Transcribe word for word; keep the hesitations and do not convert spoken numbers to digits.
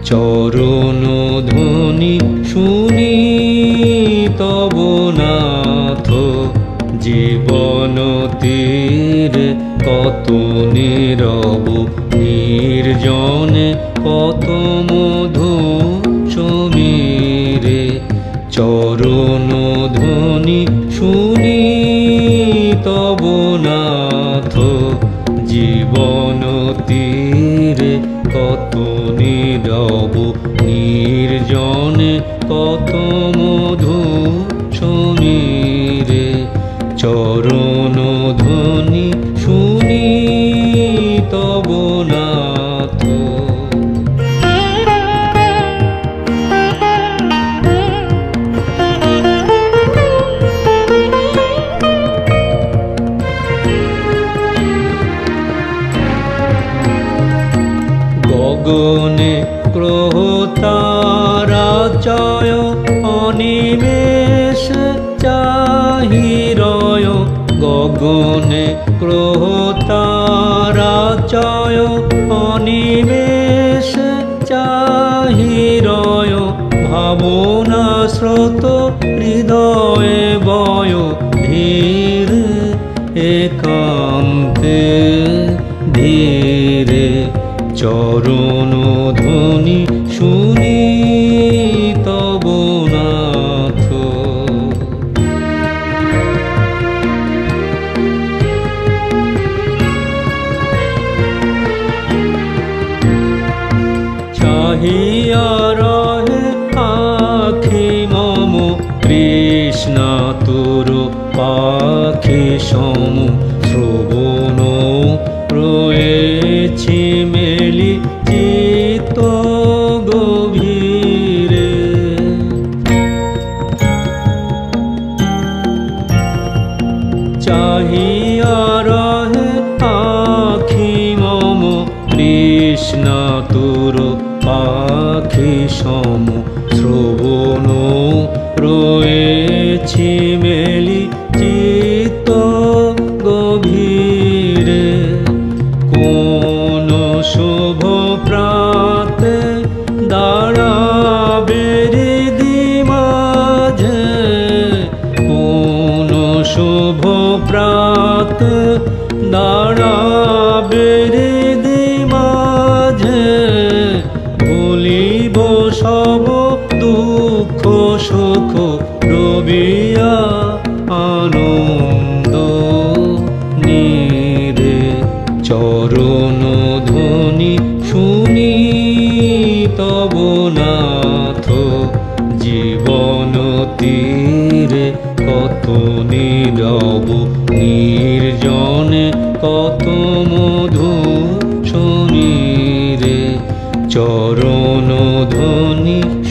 চরণ ধ্বনি শুনি তব নাথ জীবন তীরে কত নীরব নির্জনে কত মধু সমীরে চরণ ধ্বনি শুনি তব নাথ জীবন তীরে কত নীরব নির্জনে কত মধু সমীরে চরণ ধ্বনি শুনি তব নাথ। গগনে গ্রহ তারা জয় অনিমেষ চাহিরয় গগনে গ্রহ তারা জয় অনিমেষ চাহিরয় ভাবনা স্রোত হৃদয়ে বয় ধীর একান্তে ধীরে চরণ ধ্বনি শুনি তব নাথ। চাহিয়া রহে আখি মম কৃষ্ণা তোর পাখি সম শ্রবণ রয়েছি মেলি চিত্ত গভীরে চাহিয়া রহে আখি মম কৃষ্ণা তোর পাখি সম শ্রবণ রয়েছি মেলি চিত্ত গভীরে কোন শুভ প্রাতে দাঁড়াবে হৃদি মাঝে কোন শুভ প্রাতে দাঁড়াবে হৃদি মাঝে ভুলিব সব দুঃখ সুখ রবিয়া আনন্দ নীরে চরণ ধ্বনি শুনি তব নাথ জীবন তীরে কত নীরব নির্জনে কত মধু সমীরে চরণ ধ্বনি